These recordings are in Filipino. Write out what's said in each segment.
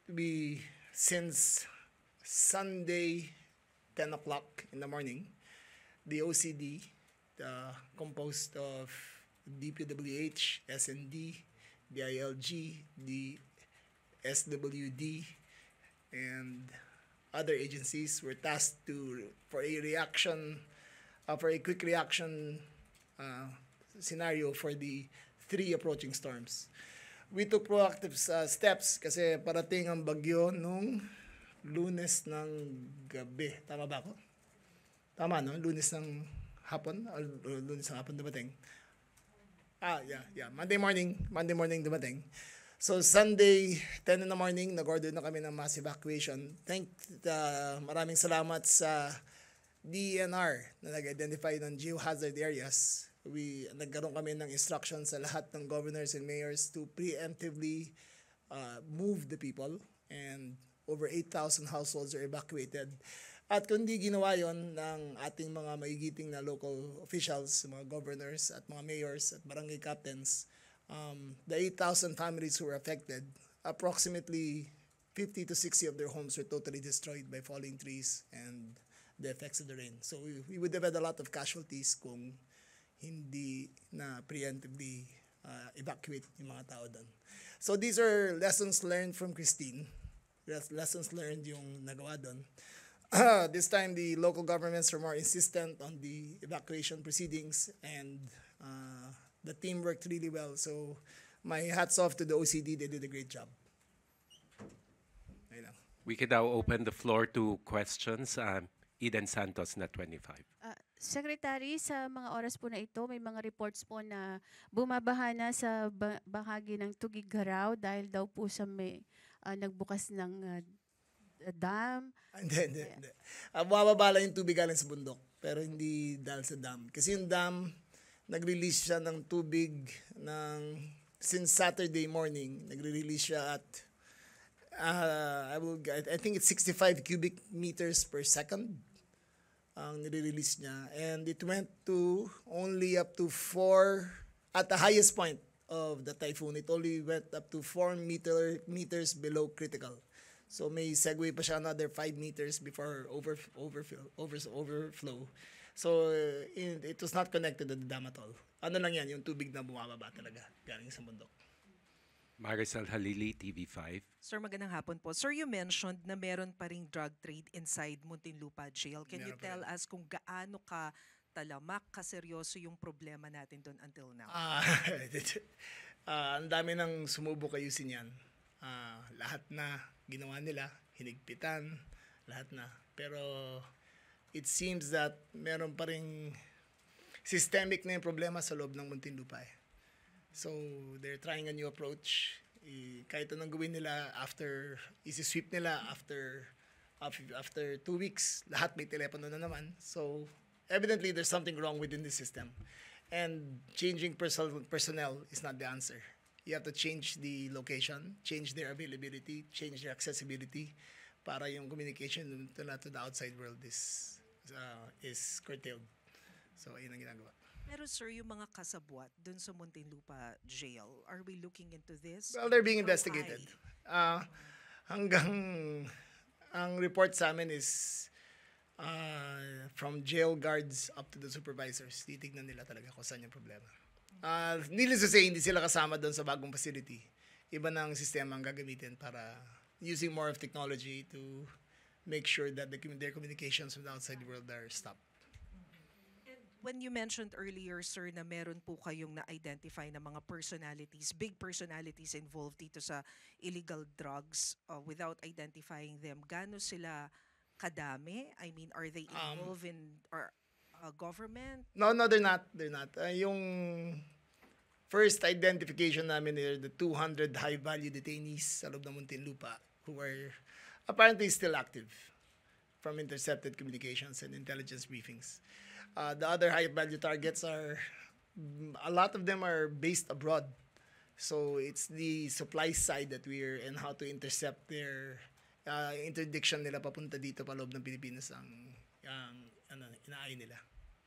we since Sunday 10 o'clock in the morning, the OCD, composed of DPWH, SND, DILG, the SWD, and other agencies were tasked for a quick reaction uh, scenario for the three approaching storms. We took proactive steps kasi parating ang bagyo nung Lunes ng gabi. Tama ba ako? Tama, no? Lunes ng hapon? Lunes ng hapon dumating. Yeah. Monday morning dumating. So Sunday, 10 in the morning, nag-order na kami ng mass evacuation. Maraming salamat sa DENR na nag-identify ng geohazard areas. Nagkaroon kami ng instructions sa lahat ng governors and mayors to preemptively move the people, and over 8,000 households are evacuated. At kung di ginawa yon ng ating mga magigiting na local officials, mga governors at mga mayors at barangay captains, the 8,000 families who were affected, approximately 50 to 60 of their homes were totally destroyed by falling trees and the effects of the rain. So we would have had a lot of casualties kung hindi na preemptively evacuate yung mga tao doon. So these are lessons learned from Christine. Lessons learned yung nagawa doon. This time, the local governments were more insistent on the evacuation proceedings, and the team worked really well. So my hats off to the OCD. They did a great job. Ayun lang. We can now open the floor to questions. Eden Santos, Net 25. Secretary, sa mga oras po na ito, may mga reports po na bumabaha na sa bahagi ng Tugigaraw dahil daw po sa may nagbukas ng dam. Hindi. Bumababa lang yung tubig galing sa bundok, pero hindi dahil sa dam. Kasi yung dam, nag-release siya ng tubig since Saturday morning. Nagre-release siya at I think it's 65 cubic meters per second ang nire-release niya. And it went to only up to 4, at the highest point of the typhoon, it only went up to 4 meters below critical. So may segue pa siya another 5 meters before overflow. So it was not connected to the dam at all. Ano lang yan, yung tubig na bumababa talaga galing sa bundok. Maricel Halili, TV5. Sir, magandang hapon po. Sir, you mentioned na meron pa ring drug trade inside Muntinlupa Jail. Can you tell us kung gaano ka talamak, kaseryoso yung problema natin doon until now? Ang dami nang sumubok ayusin yan. Lahat na ginawa nila, hinigpitan, lahat na. Pero it seems that meron pa ring systemic na yung problema sa loob ng Muntinlupa. So they're trying a new approach. Kahit anong gawin nila isi-sweep nila after 2 weeks, lahat may telepono na naman. So evidently there's something wrong within the system. And changing personnel is not the answer. You have to change the location, change their availability, change their accessibility para yung communication to the outside world is curtailed. So ayun ang ginagawa. Pero sir, yung mga kasabwat dun sa Muntinlupa Jail, are we looking into this? Well, they're being investigated. Hanggang ang report sa amin is from jail guards up to the supervisors. Titignan nila talaga kung saan yung problema. Needless to say, hindi sila kasama doon sa bagong facility. Iba na ang sistema ang gagamitin para using more of technology to make sure that their communications with the outside world are stopped. When you mentioned earlier, sir, na meron po kayong na-identify na mga personalities, big personalities involved dito sa illegal drugs without identifying them, gaano sila kadami? I mean, are they involved in government? No, they're not. They're not. Yung first identification namin are the 200 high-value detainees sa loob ng Muntinlupa who are apparently still active from intercepted communications and intelligence briefings. The other high-value targets a lot of them are based abroad. So it's the supply side that and how to intercept their interdiction nila papunta dito pa loob ng Pilipinas ang inaay nila.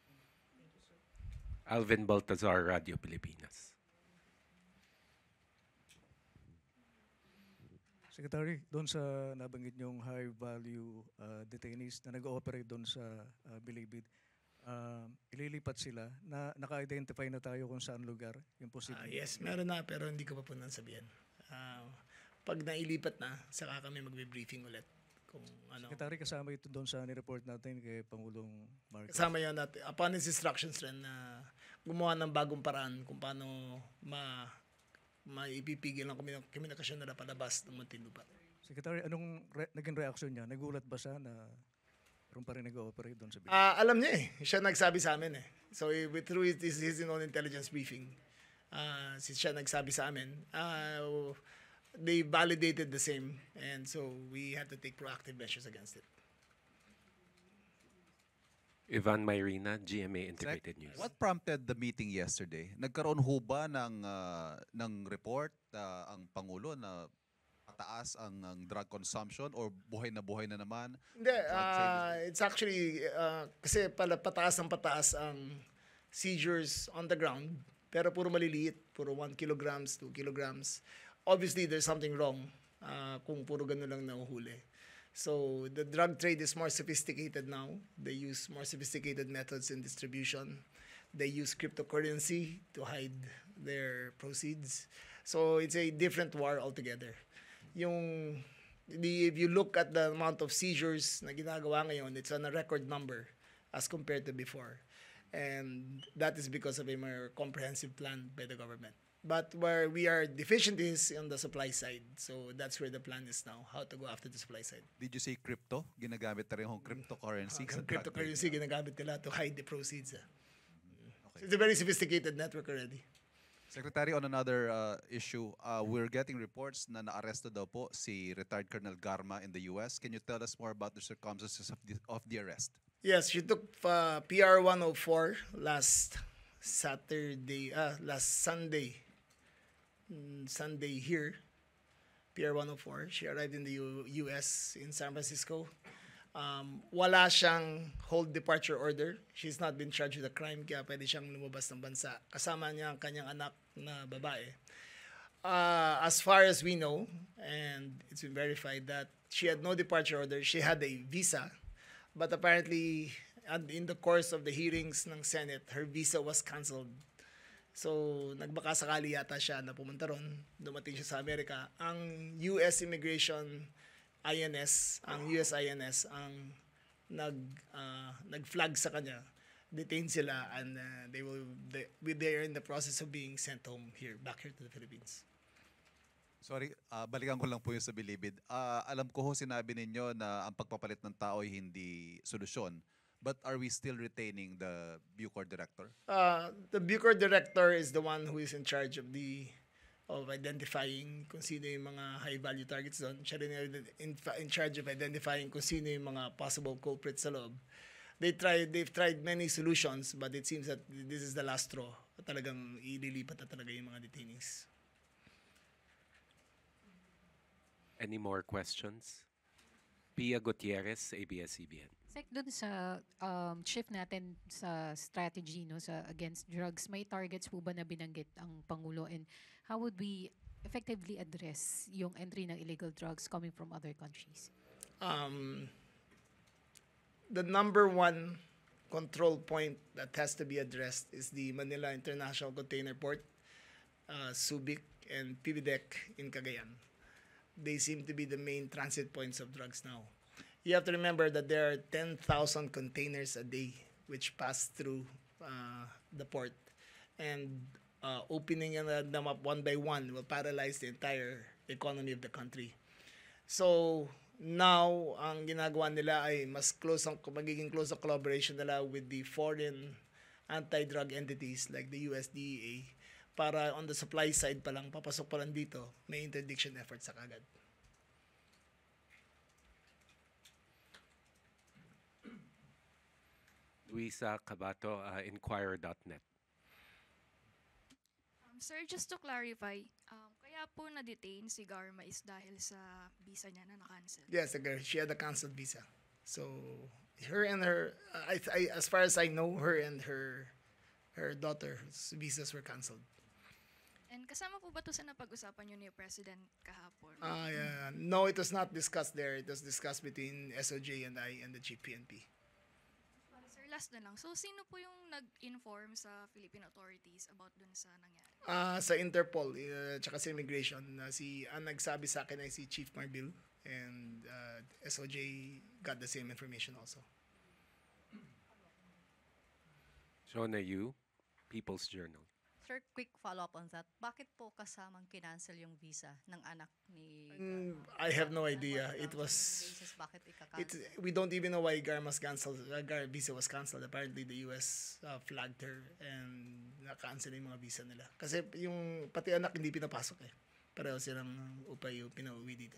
Alvin Baltazar, Radio Pilipinas. Secretary, doon sa nabanggit niyong high value detainees na nag-ooperate doon sa Bilibid, ililipat sila na naka-identify na tayo kung saan lugar yung posible. Yes, meron na pero hindi ko pa po nang sabihin. Pag nailipat na, saka kami magbe-briefing ulit kung ano. Secretary, kasama ito doon sa ni-report natin kay Pangulong Marcos. Kasama yun natin. Upon his instructions rin na gumawa ng bagong paraan kung paano maipipigil ang komunikasyon nila palabas ng Muntinlupa. Secretary, anong naging reaction niya? Nagulat ba siya na meron pa rin nag-ooperate doon sa Bilibid? Alam niya eh. Siya nagsabi sa amin eh. So through his own intelligence briefing, siya nagsabi sa amin, they validated the same and so we had to take proactive measures against it. Ivan Mayrina, GMA Integrated News. What prompted the meeting yesterday? Nagkaroon ho ba ng report ang Pangulo na pataas ang drug consumption or buhay na naman? Hindi, it's actually, kasi pataas ang seizures on the ground, pero puro maliliit, puro 1 kilograms, 2 kilograms. Obviously, there's something wrong kung puro ganun lang nahuhuli. So the drug trade is more sophisticated now. They use more sophisticated methods in distribution. They use cryptocurrency to hide their proceeds. So it's a different war altogether. If you look at the amount of seizures na ginagawa ngayon, it's on a record number as compared to before. And that is because of a more comprehensive plan by the government. But where we are deficient is on the supply side. So that's where the plan is now, how to go after the supply side. Did you say crypto? Ginagamit na rin yung cryptocurrency sa drug trade? Cryptocurrency ginagamit nila to hide the proceeds. So it's a very sophisticated network already. Secretary, on another issue, we're getting reports na na-arresto daw po si retired Colonel Garma in the US. Can you tell us more about the circumstances of the arrest? Yes, she took PR 104 last Sunday here, PR 104. She arrived in the US in San Francisco. Wala siyang hold departure order. She's not been charged with a crime, kaya pwede siyang lumabas ng bansa. Kasama niya ang kanyang anak na babae. As far as we know, and it's been verified that she had no departure order. She had a visa, but apparently, in the course of the hearings ng Senate, her visa was canceled. So, nagbaka sakali yata siya na pumunta ron. Dumating siya sa Amerika. Ang US Immigration INS, ang US INS, ang nag-flag sa kanya. Detained sila and they are in the process of being sent home here, back here to the Philippines. Sorry, balikan ko lang po yung sa Bilibid. Alam ko ho sinabi ninyo na ang pagpapalit ng tao ay hindi solusyon. But are we still retaining the Bucor director? The Bucor director is the one who is in charge of identifying kung sino yung mga high-value targets doon. Siya rin in charge of identifying kung sino yung mga possible culprits sa loob. They've tried many solutions, but it seems that this is the last straw. Talagang ililipat na talaga yung mga detainees. Any more questions? Pia Gutierrez, ABS-CBN. Sek, dun sa shift natin sa strategy no sa against drugs, may targets po ba na binanggit ang Pangulo, and how would we effectively address yung entry ng illegal drugs coming from other countries? The number one control point that has to be addressed is the Manila International Container Port, Subic, and PBDEC in Cagayan. They seem to be the main transit points of drugs now. You have to remember that there are 10,000 containers a day which pass through the port, and opening them up one by one will paralyze the entire economy of the country. So now, ang ginagawa nila ay magiging close ang collaboration nila with the foreign anti-drug entities like the USDA para on the supply side pa lang, papasok pa lang dito, may interdiction efforts sa kagad. Luisa Cabato, Inquirer.net. Sir, just to clarify, kaya po na-detain si Garma is dahil sa visa niya na na-cancel? Yes, she had a canceled visa. So, her and her, as far as I know, her and her daughter's visas were canceled. And kasama po ba ito sa napag-usapan niyo ni President kahapon? Yeah, No, it was not discussed there. It was discussed between SOJ and I and the Chief PNP. Sir, last na lang. So, sino po yung nag-inform sa Philippine authorities about dun sa nangyari? Sa Interpol, tsaka sa Immigration, ang nagsabi sa akin ay si Chief Marbil, and SOJ got the same information also. Shona Yu, People's Journal. Sir, quick follow-up on that. Bakit po kasamang kinancel yung visa ng anak ni I have no idea. Walang It was. basis bakit ikakancel? We don't even know why Gar was canceled. Gar visa was canceled. Apparently, the US flagged her and na-cancel yung mga visa nila. Kasi yung pati anak hindi pinapasok eh. Pareho silang upay yung pinauwi dito.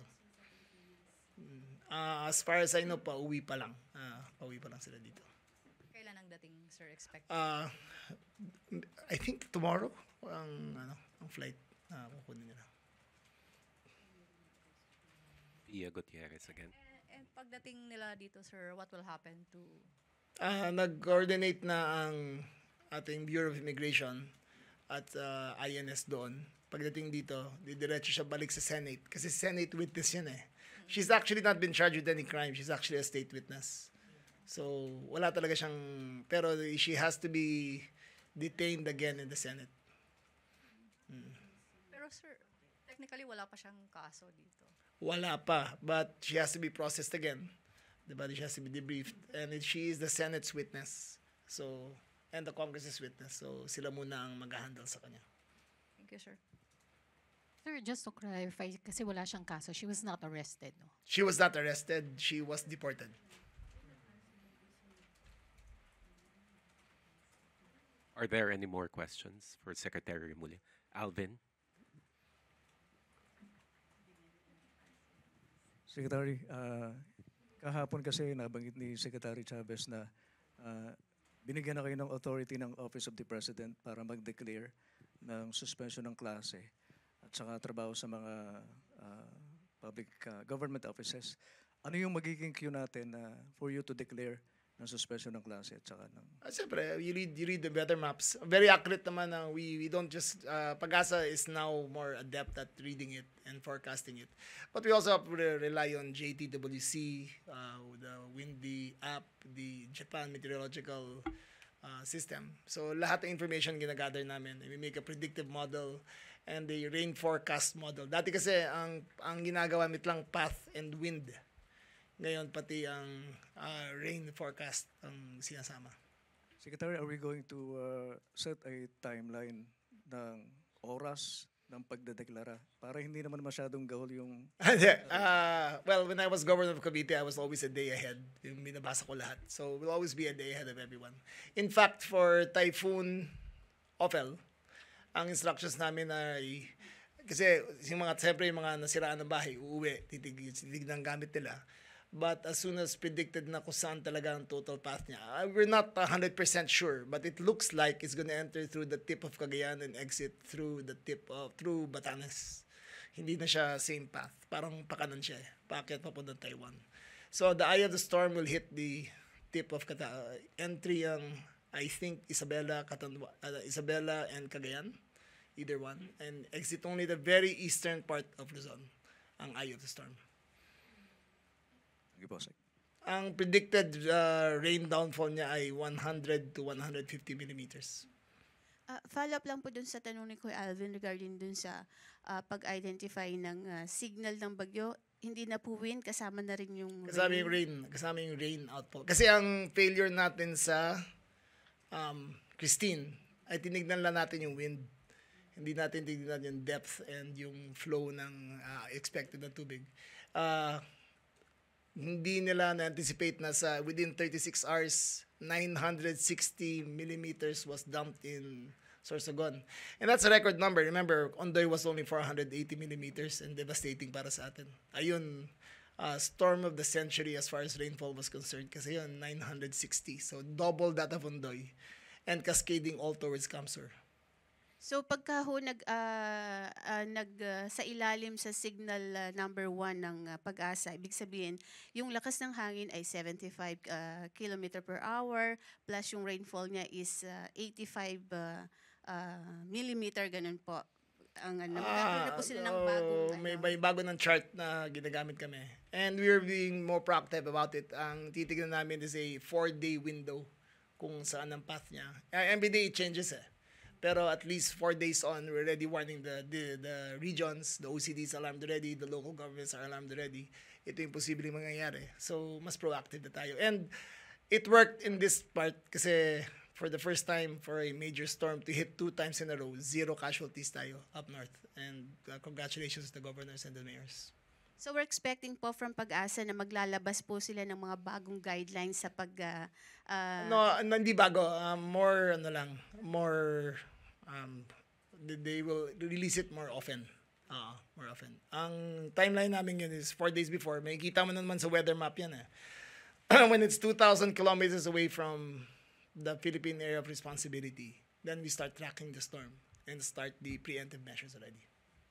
As far as I know, pauwi pa lang. Pauwi pa lang sila dito. Kailan ang dating, sir, expect? I think tomorrow ang flight na kukunin nila. Pia Gutierrez again. And pagdating nila dito, sir, what will happen to... Nag-coordinate na ang ating Bureau of Immigration at INS doon. Pagdating dito, didiretso siya balik sa Senate. Kasi Senate witness yan eh. She's actually not been charged with any crime. She's actually a state witness. So, wala talaga siyang... Pero she has to be detained again in the Senate. Pero, sir, technically, wala pa siyang kaso dito. Wala pa, but she has to be processed again. Diba? She has to be debriefed. And she is the Senate's witness. So, and the Congress's witness. So, sila muna ang mag-handle sa kanya. Thank you, sir. Sir, just to clarify, kasi wala siyang kaso, she was not arrested, no? She was not arrested. She was deported. Are there any more questions for Secretary Remulla? Alvin? Secretary, kahapon kasi nabanggit ni Secretary Chavez na binigyan na kayo ng authority ng Office of the President para mag-declare ng suspension ng klase at saka trabaho sa mga public government offices. Ano yung magiging cue natin for you to declare ng suspension ng klase at saka ng... Siyempre, you read the weather maps. Very accurate naman na we don't just... Pag-asa is now more adept at reading it and forecasting it. But we also have to rely on JTWC, the Windy app, the Japan Meteorological System. So lahat ng information ginagather namin. We make a predictive model and the rain forecast model. Dati kasi ang ginagawa mit lang path and wind. Ngayon, pati ang rain forecast ang sinasama. Secretary, are we going to set a timeline ng oras ng pagdedeklara para hindi naman masyadong gahol yung... Well, when I was governor of Cavite, I was always a day ahead. Yung binabasa ko lahat. So, we'll always be a day ahead of everyone. In fact, for Typhoon Ophel, ang instructions namin ay... Kasi siyempre yung mga nasiraan ng bahay, uuwi, titig ng gamit nila. But as soon as predicted na kung saan talaga ang total path niya, we're not 100% sure, but it looks like it's gonna enter through the tip of Cagayan and exit through the through Batanes. Hindi na siya same path. Parang pakanan siya eh. Paakyat papunta Taiwan. So the eye of the storm will hit the tip of entry ang, I think, Isabela and Cagayan, either one, and exit only the very eastern part of Luzon, ang eye of the storm. Ang predicted rain downfall niya ay 100 to 150 millimeters. Follow up lang po dun sa tanong ni Kuya Alvin regarding dun sa pag-identify ng signal ng bagyo. Hindi na po wind, kasama na rin yung rain. Kasama yung rain outfall. Kasi ang failure natin sa Christine ay tinignan lang natin yung wind. Hindi natin tinignan yung depth and yung flow ng expected na tubig. Hindi nila na-anticipate na within 36 hours, 960 millimeters was dumped in Sorsogon. And that's a record number. Remember, Ondoy was only 480 millimeters and devastating para sa atin. Ayun, storm of the century as far as rainfall was concerned kasi yun, 960. So double that of Ondoy and cascading all towards Kamsur. So pagka ho sa ilalim sa signal number 1 ng Pag-asa, ibig sabihin, yung lakas ng hangin ay 75 km per hour plus yung rainfall niya is 85 millimeter, ganun po. ang nagkakaroon na po sila ng bagong may bago ng chart na ginagamit kami. And we're being more proactive about it. Ang titignan namin is a 4-day window kung saan ang path niya. Every day it changes Pero at least 4 days on, we're already warning the regions, the OCDs alarmed already, the local governments are alarmed already. Ito yung posibleng mangyayari. So, mas proactive na tayo. And it worked in this part kasi for the first time for a major storm to hit 2 times in a row, 0 casualties tayo up north. And congratulations to the governors and the mayors. So we're expecting po from Pag-asa na maglalabas po sila ng mga bagong guidelines sa No, hindi bago. More they will release it more often. More often. Ang timeline namin yun is 4 days before. May kita mo naman sa weather map yan when it's 2,000 kilometers away from the Philippine area of responsibility, then we start tracking the storm and start the preemptive measures already.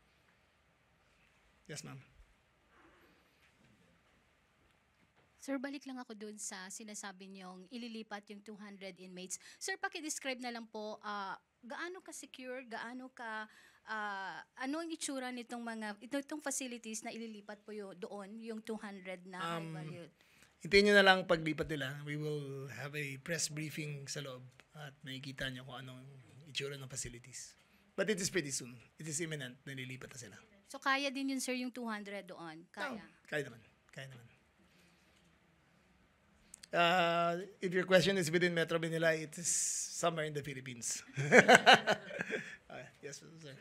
Yes, ma'am. Sir, balik lang ako doon sa sinasabi niyong ililipat yung 200 inmates. Sir, paki-describe na lang po, gaano ka-secure, ano ang itsura itong facilities na ililipat po doon, yung 200 na high value? Hintayin nyo na lang paglipat nila. We will have a press briefing sa loob at makikita nyo kung anong itsura ng facilities. But it is pretty soon. It is imminent na nililipat na sila. So kaya din yun, sir, yung 200 doon? Kaya? Kaya naman. If your question is within Metro Manila, it is somewhere in the Philippines. Yes, sir.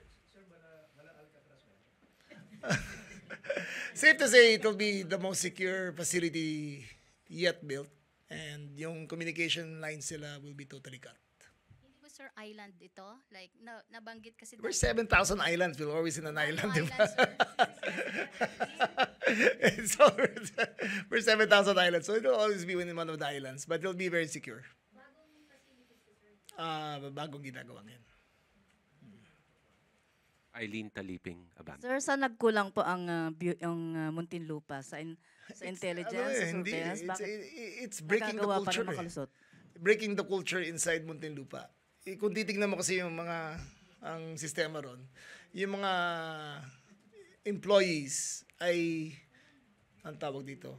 Safe to say it will be the most secure facility yet built, and yung communication lines sila will be totally cut. Hindi ba, sir, island ito? Like, nabanggit kasi... We're 7,000 islands. We're always in an island. So we're 7,000 islands. So it will always be within one of the islands. But it will be very secure. Bagong ginagawa ngayon. Eileen Taliping, Abante. Sir, saan nagkulang po ang Muntinlupa? Sa intelligence, sa Hindi. surveillance? Bakit It's breaking the nagagawa pa culture. rin makalusot? Breaking the culture inside Muntinlupa. Kung titignan mo kasi yung ang sistema ron, yung mga employees ay, ang tawag dito,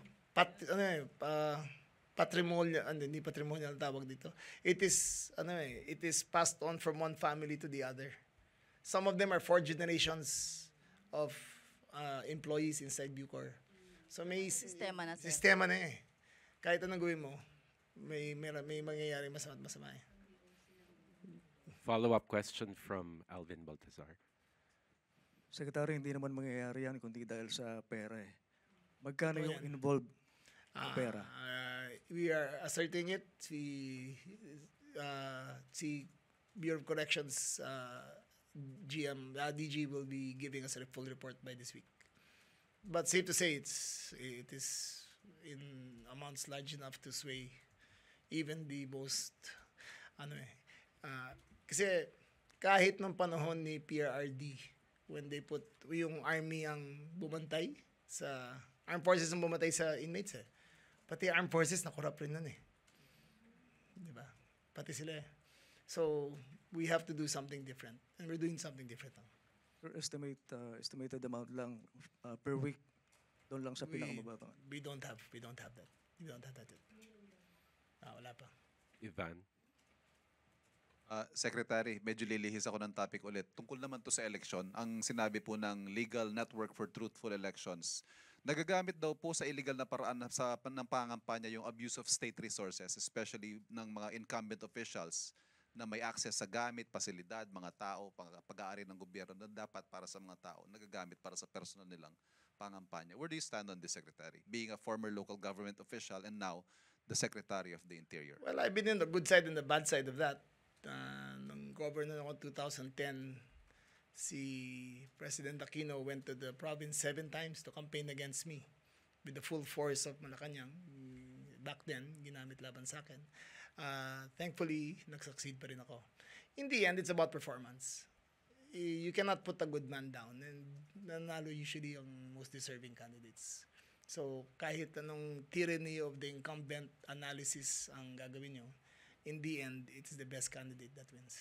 patrimonial, hindi patrimonial ang tawag dito. It is passed on from one family to the other. Some of them are 4 generations of employees inside Bucor. So may Sistema na, sir. Sistema na Kahit anong gawin mo, may mangyayari masama Follow-up question from Alvin Baltazar. Secretary, hindi naman mangyayari yan kundi dahil sa pera Magkano yung involved na pera? We are asserting it. Si Bureau of Corrections DG will be giving us a full report by this week. But safe to say it is in amounts large enough to sway even the most kasi kahit nung panahon ni PRRD when they put yung army ang bumantay sa armed forces ang bumantay sa inmates pati armed forces na corrupt rin nun di ba? Pati sila So we have to do something different, and we're doing something different now. Estimated amount lang per week doon lang sa pinakamababa. We don't have that. We don't have that yet. Wala pa. Ivan. Secretary, medyo lilihis ako ng topic ulit. Tungkol naman to sa election, ang sinabi po ng Legal Network for Truthful Elections, nagagamit daw po sa illegal na paraan ng pangampanya yung abuse of state resources, especially ng mga incumbent officials na may access sa gamit, pasilidad, mga tao, pag-aari ng gobyerno na dapat para sa mga tao, nagagamit para sa personal nilang pangampanya. Where do you stand on this, Secretary? Being a former local government official and now the Secretary of the Interior. Well, I've been in the good side and the bad side of that. Nung governor ako 2010, si President Aquino went to the province 7 times to campaign against me with the full force of Malacanang. Back then, ginamit laban sa akin. Thankfully, nag-succeed pa rin ako. In the end, it's about performance. You cannot put a good man down, and nanalo usually ang most deserving candidates. So, kahit anong tyranny of the incumbent analysis ang gagawin nyo, in the end, it's the best candidate that wins.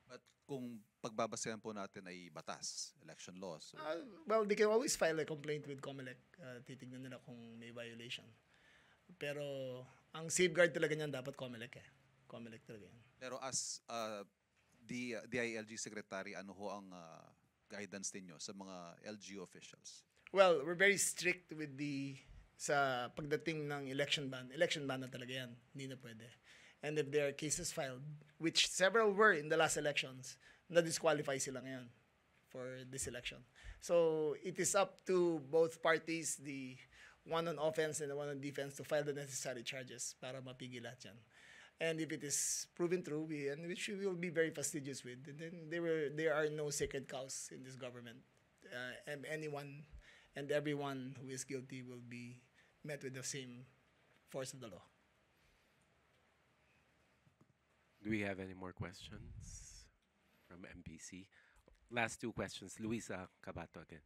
But kung pagbabasehan po natin ay batas, election laws. So, Well, they can always file a complaint with COMELEC. Titignan nila kung may violation. Pero ang safeguard talaga niyan dapat COMELEC eh. COMELEC talaga yan. pero as DILG Secretary, ano ho ang guidance ninyo sa mga LGU officials? Well, we're very strict with sa pagdating ng election ban na talaga yan. Hindi na pwede. And if there are cases filed, which several were in the last elections, na-disqualify sila ngayon for this election. So it is up to both parties, the one on offense and the one on defense, to file the necessary charges para mapigil lahat yan. And if it is proven true, which we will be very fastidious with, and then there are no sacred cows in this government. And anyone and everyone who is guilty will be met with the same force of the law. Do we have any more questions from MPC? Last two questions. Luisa Cabato again.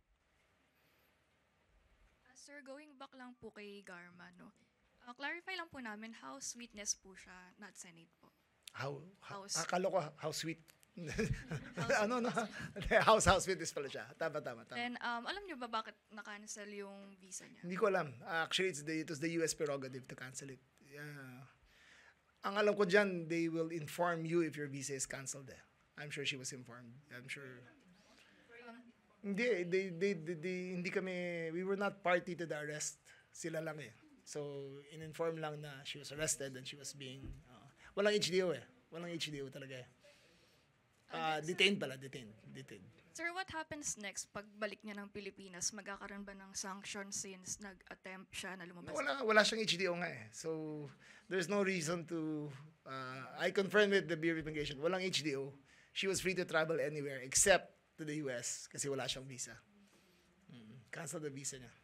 Sir, going back lang po kay Garma, no? Clarify lang po namin, House witness po siya, not Senate po. House. House. Akala ko how sweet. Ano no? House witness pala siya. Tama. Then, alam niyo ba bakit na-cancel yung visa niya? Hindi ko alam. Actually, it was the US prerogative to cancel it. Yeah. Ang alam ko dyan, they will inform you if your visa is canceled. I'm sure she was informed. I'm sure. Hindi, hindi kami, we were not party to the arrest. Sila lang eh. So, in-inform lang na she was arrested and she was being, walang HDO eh. Walang HDO talaga eh. Detained pala, detained. Sir, what happens next pag balik niya ng Pilipinas? Magkakaroon ba ng sanction since nag-attempt siya na lumabas? Wala siyang HDO nga eh. So, there's no reason to, I confirmed with the Bureau of Immigration, walang HDO. She was free to travel anywhere except to the US kasi wala siyang visa. Cancel the visa niya.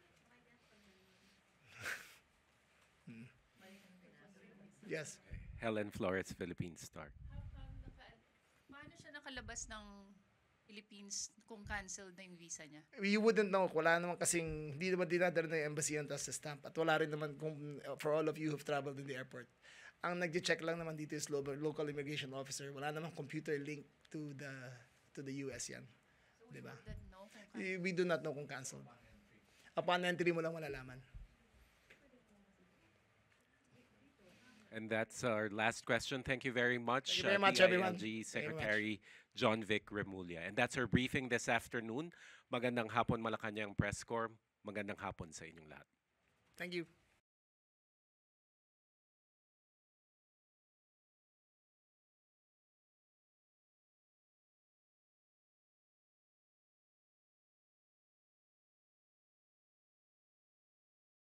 Yes. Helen Flores, Philippine Star. Paano siya nakalabas ng Philippines kung canceled na yung visa niya? You wouldn't know. Wala naman kasing, hindi naman dinadala ng embassy yan tapos sa stamp. At wala rin naman kung, for all of you who've traveled in the airport. Ang nag-check lang naman dito is local immigration officer. Wala namang computer link to the US yan. So diba? we wouldn't know kung We do not know kung canceled. Upon entry mo lang malalaman. And that's our last question. Thank you very much, Thank you very much, everyone. DILG Thank you very much. Secretary John Vic Remulla. And that's our briefing this afternoon. Magandang hapon, Malacanang Press Corps. Magandang hapon sa inyong lahat. Thank you.